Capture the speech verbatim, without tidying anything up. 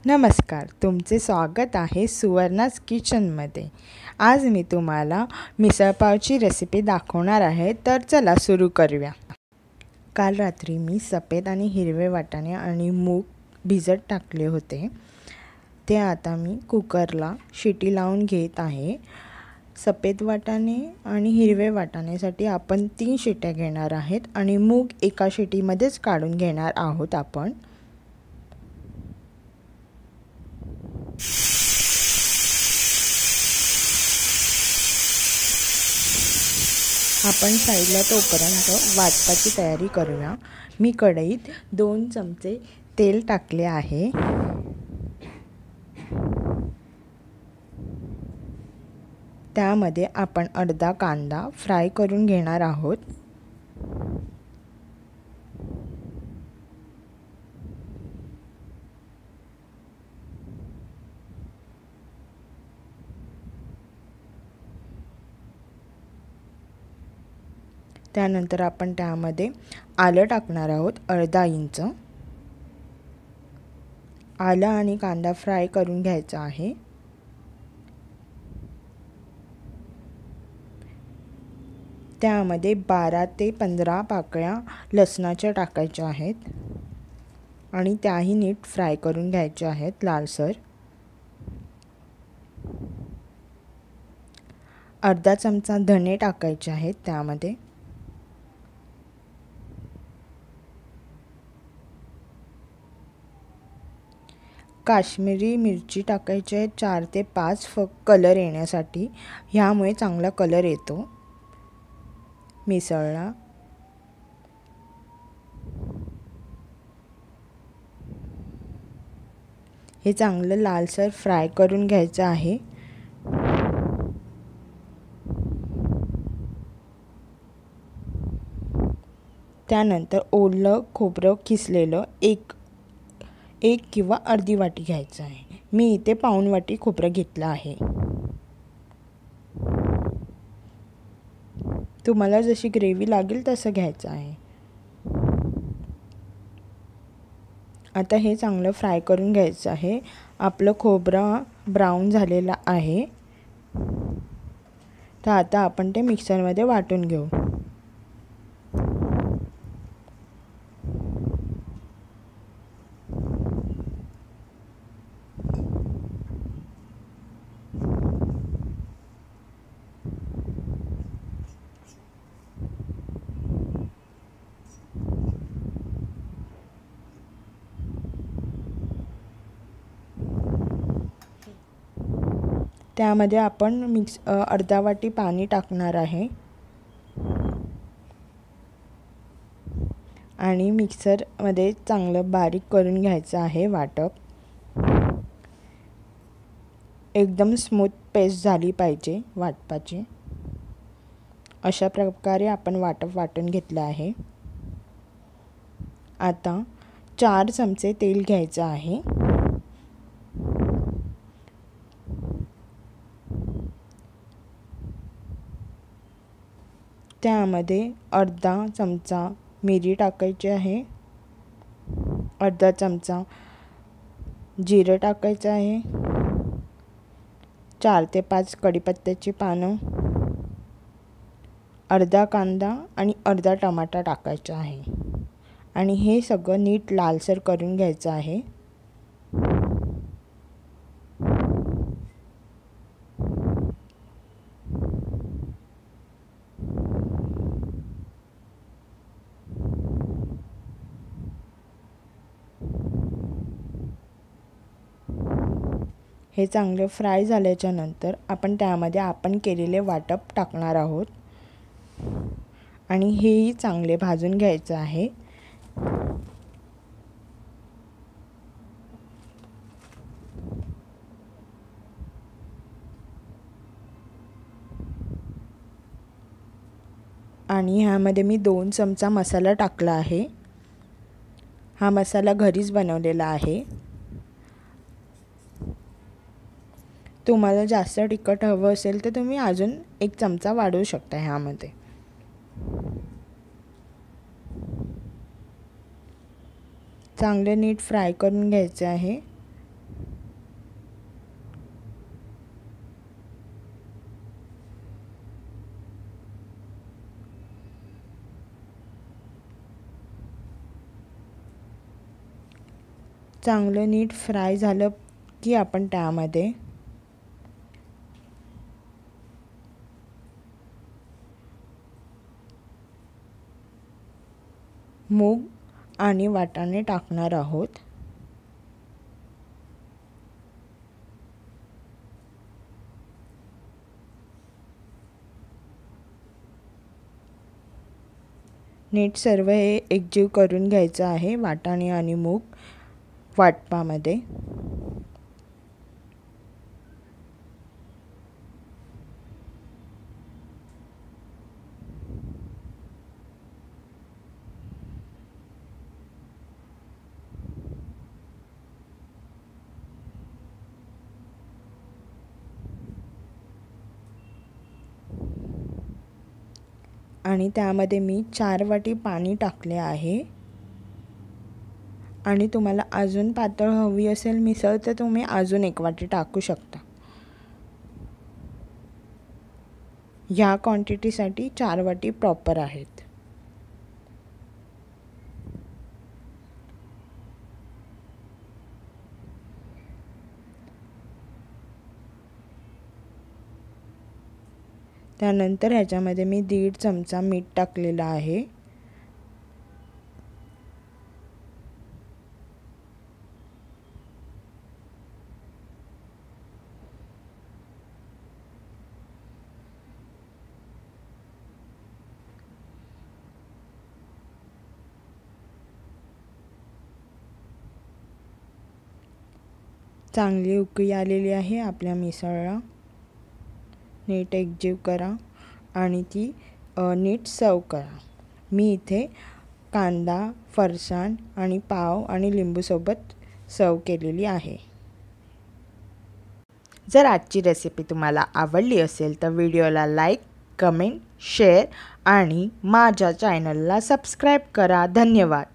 नमस्कार, तुमचे स्वागत आहे सुवर्णाज किचनमध्ये। आज मी तुम्हाला मिसळपावची रेसिपी दाखवणार आहे, तर चला सुरू करूया। काल रात्री मी सफेद आणि हिरवे वाटाणे आणि मूग भिजत टाकले होते। ते आता मी कुकरला शिटी लावून घेत आहे। सफेद वाटाणे आणि हिरवे वाटाण्यासाठी आपण तीन शिट्या घेणार आहेत आणि मूग एका शिटीमध्येच काढून घेणार आहोत आपण। आपण साईडला तोपर्यंत वाटपाची तयारी करूया। मी कढईत दोन चमचे तेल टाकले आहे। त्यामध्ये आपण अर्धा कांदा फ्राय करून घेणार आहोत। त्यानंतर आपण त्यामध्ये आलं टाकणार आहोत अर्धा इंच। आलं आणि कांदा फ्राय करून घ्यायचा आहे। त्यामध्ये बारा ते पंधरा पाकळ्या लसणाच्या टाकायच्या आहेत आणि त्याही नीट फ्राय करून घ्यायच्या आहेत लालसर। अर्धा चमचा धने टाकायचे आहेत त्यामध्ये। काश्मीरी मिरची टाकायची आहे चार ते पाच फक्त कलर येण्यासाठी, ह्यामुळे चांगला कलर येतो मिसळला। हे चांगलं लालसर फ्राय करून घ्यायचं आहे। त्यानंतर ओलं खोबरं किसलेलं एक एक किंवा अर्धी वाटी घ्यायचं आहे। मी इथे पाऊण वाटी खोबरं घेतलं आहे। तुम्हाला जशी ग्रेव्ही लागेल तसं घ्यायचं आहे। आता हे चांगलं फ्राय करून घ्यायचं आहे। आपलं खोबरं ब्राऊन झालेलं आहे, तर आता आपण ते मिक्सरमध्ये वाटून घेऊ। त्यामध्ये आपण मिक्स अर्धा वाटी पाणी टाकणार आहे आणि मिक्सरमध्ये चांगलं बारीक करून घ्यायचं आहे वाटप। एकदम स्मूथ पेस्ट झाली पाहिजे वाटपाची। अशा प्रकारे आपण वाटप वाटून घेतलं आहे। आता चार चमचे तेल घ्यायचं आहे। त्यामध्ये अर्धा चमचा मिरी टाकायची आहे, अर्धा चमचा जिरं टाकायचं आहे, चार ते पाच कढीपत्त्याची पानं, अर्धा कांदा आणि अर्धा टमाटा टाकायचा आहे आणि हे सगळं नीट लालसर करून घ्यायचं आहे। हे चांगले फ्राय झाल्याच्या नंतर आपण त्यामध्ये आपण केलेले वाटप टाकणार आहोत आणि हेही चांगले भाजून घ्यायचं आहे। आणि ह्यामध्ये मी दोन चमचा मसाला टाकला आहे। हा मसाला घरीच बनवलेला आहे। तुम्हाला जास्त तिखट हवं असेल तर तुम्ही अजून एक चमचा वाढवू शकता ह्यामध्ये। चांगले नीट फ्राय करून घ्यायचे आहे। चांगलं नीट फ्राय झालं की आपण त्यामध्ये मूग आणि वाटाणे टाकणार आहोत। नीट सर्व हे एकजीव करून घ्यायचं आहे वाटाणे आणि मूग वाटपामध्ये। आणि त्यामध्ये मी चार वाटी पाणी टाकले आहे। आणि तुम्हाला अजून पातळ हवी असेल मिसळ तर तुम्ही अजून एक वाटी टाकू शकता। ह्या क्वांटिटीसाठी चार वाटी प्रॉपर आहेत। त्यानंतर ह्याच्यामध्ये मी दीड चमचा मीठ टाकलेला आहे। चांगली उकळी आलेली आहे आपल्या मिसळला। नीट एकजीव करा आणि ती नीट सर्व करा। मी इथे कांदा, फरसाण आणि पाव आणि लिंबू सोबत सर्व केलेली आहे। जर आजची रेसिपी तुम्हाला आवडली असेल तर व्हिडिओला लाईक, कमेंट, शेअर आणि माझ्या चॅनलला सबस्क्राईब करा। धन्यवाद।